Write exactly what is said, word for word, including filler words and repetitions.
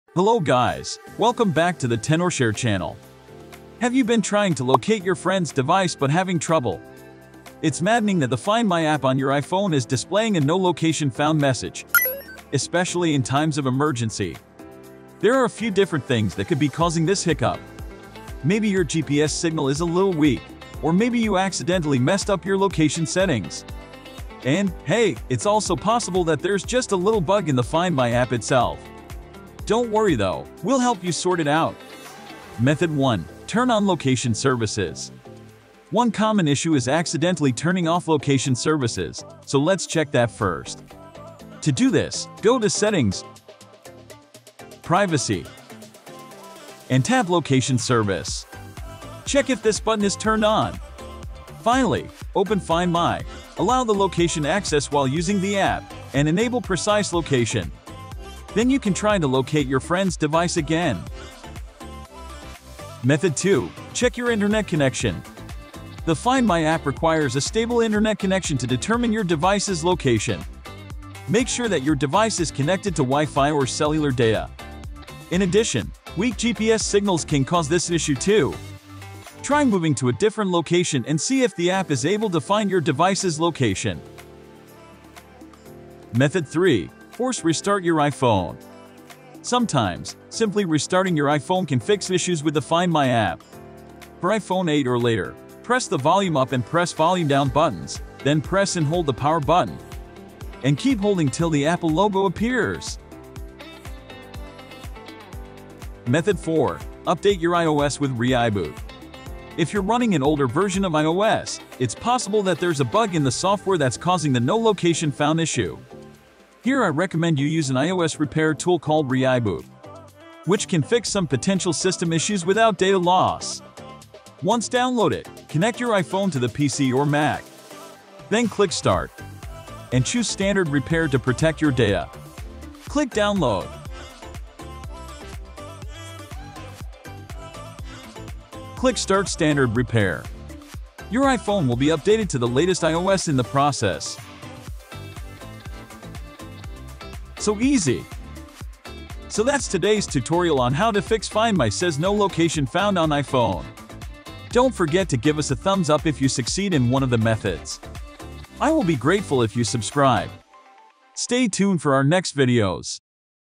Hello guys, welcome back to the Tenorshare channel. Have you been trying to locate your friend's device but having trouble? It's maddening that the Find My app on your iPhone is displaying a no location found message, especially in times of emergency. There are a few different things that could be causing this hiccup. Maybe your G P S signal is a little weak, or maybe you accidentally messed up your location settings. And, hey, it's also possible that there's just a little bug in the Find My app itself. Don't worry though, we'll help you sort it out. Method one. Turn on location services. One common issue is accidentally turning off location services, so let's check that first. To do this, go to Settings, Privacy, and tap Location Service. Check if this button is turned on. Finally, open Find My, allow the location access while using the app, and enable precise location. Then you can try to locate your friend's device again. Method two. Check your internet connection. The Find My app requires a stable internet connection to determine your device's location. Make sure that your device is connected to Wi-Fi or cellular data. In addition, weak G P S signals can cause this issue too. Try moving to a different location and see if the app is able to find your device's location. Method three. Force restart your iPhone. Sometimes, simply restarting your iPhone can fix issues with the Find My app. For iPhone eight or later, press the volume up and press volume down buttons, then press and hold the power button. And keep holding till the Apple logo appears. Method four. Update your iOS with ReiBoot. If you're running an older version of iOS, it's possible that there's a bug in the software that's causing the no location found issue. Here I recommend you use an iOS repair tool called ReiBoot, which can fix some potential system issues without data loss. Once downloaded, connect your iPhone to the P C or Mac. Then click Start, and choose Standard Repair to protect your data. Click Download. Click Start Standard Repair. Your iPhone will be updated to the latest iOS in the process. So easy! So that's today's tutorial on how to fix Find My says no location found on iPhone. Don't forget to give us a thumbs up if you succeed in one of the methods. I will be grateful if you subscribe. Stay tuned for our next videos.